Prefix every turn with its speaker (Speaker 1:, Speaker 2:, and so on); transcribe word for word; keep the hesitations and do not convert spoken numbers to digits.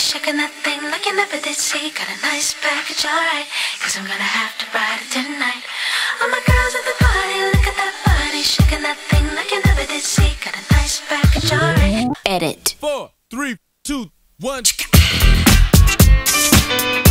Speaker 1: shaking that thing like you never did see. Got a nice package, alright, cause I'm gonna have to ride it tonight. All my girls at the party, look at that body, shaking that thing like you never did see. Got a nice package, alright.
Speaker 2: Edit.
Speaker 3: Four, three, two, one.